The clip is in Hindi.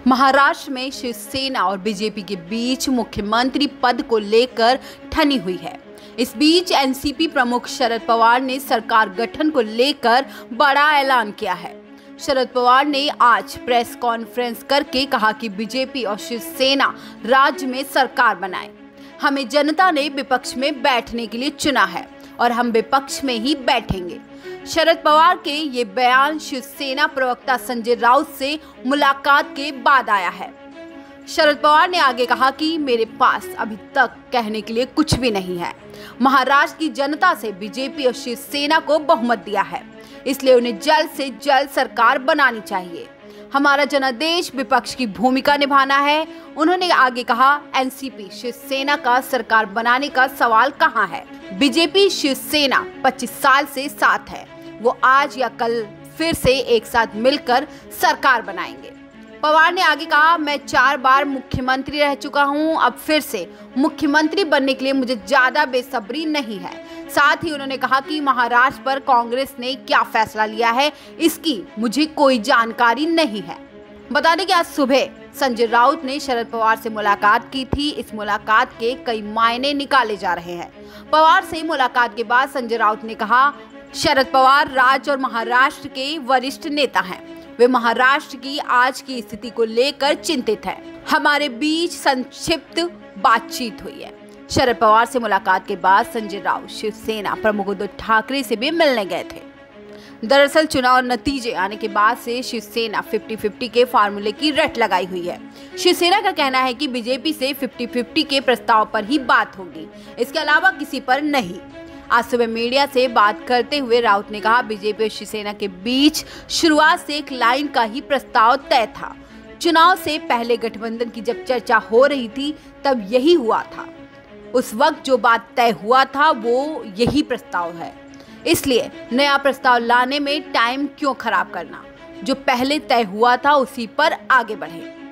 महाराष्ट्र में शिवसेना और बीजेपी के बीच मुख्यमंत्री पद को लेकर ठनी हुई है। इस बीच एनसीपी प्रमुख शरद पवार ने सरकार गठन को लेकर बड़ा ऐलान किया है। शरद पवार ने आज प्रेस कॉन्फ्रेंस करके कहा कि बीजेपी और शिवसेना राज्य में सरकार बनाए। हमें जनता ने विपक्ष में बैठने के लिए चुना है और हम विपक्ष में ही बैठेंगे। शरद पवार के ये बयान शिवसेना प्रवक्ता संजय राउत से मुलाकात के बाद आया है। शरद पवार ने आगे कहा कि मेरे पास अभी तक कहने के लिए कुछ भी नहीं है। महाराष्ट्र की जनता से बीजेपी और शिवसेना को बहुमत दिया है, इसलिए उन्हें जल्द से जल्द सरकार बनानी चाहिए। हमारा जनादेश विपक्ष की भूमिका निभाना है। उन्होंने आगे कहा, एनसीपी शिवसेना का सरकार बनाने का सवाल कहां है। बीजेपी शिवसेना 25 साल से साथ है। वो आज या कल फिर से एक साथ मिलकर सरकार बनाएंगे। पवार ने आगे कहा, मैं 4 बार मुख्यमंत्री रह चुका हूं, अब फिर से मुख्यमंत्री बनने के लिए मुझे ज्यादा बेसब्री नहीं है। साथ ही उन्होंने कहा कि महाराष्ट्र पर कांग्रेस ने क्या फैसला लिया है, इसकी मुझे कोई जानकारी नहीं है। बता दें कि आज सुबह संजय राउत ने शरद पवार से मुलाकात की थी। इस मुलाकात के कई मायने निकाले जा रहे हैं। पवार से मुलाकात के बाद संजय राउत ने कहा, शरद पवार राज्य और महाराष्ट्र के वरिष्ठ नेता हैं। वे महाराष्ट्र की आज की स्थिति को लेकर चिंतित हैं। हमारे बीच संक्षिप्त बातचीत हुई है। शरद पवार से मुलाकात के बाद संजय राउत शिवसेना प्रमुख उद्धव ठाकरे से भी मिलने गए थे। दरअसल चुनाव नतीजे आने के बाद से शिवसेना 50-50 के फार्मूले की रट लगाई हुई है। शिवसेना का कहना है कि बीजेपी से 50-50 के प्रस्ताव पर ही बात होगी, इसके अलावा किसी पर नहीं। आज सुबह मीडिया से बात करते हुए राउत ने कहा, बीजेपी और शिवसेना के बीच शुरुआत से एक लाइन का ही प्रस्ताव तय था। चुनाव से पहले गठबंधन की जब चर्चा हो रही थी तब यही हुआ था। उस वक्त जो बात तय हुआ था वो यही प्रस्ताव है, इसलिए नया प्रस्ताव लाने में टाइम क्यों खराब करना। जो पहले तय हुआ था उसी पर आगे बढ़े।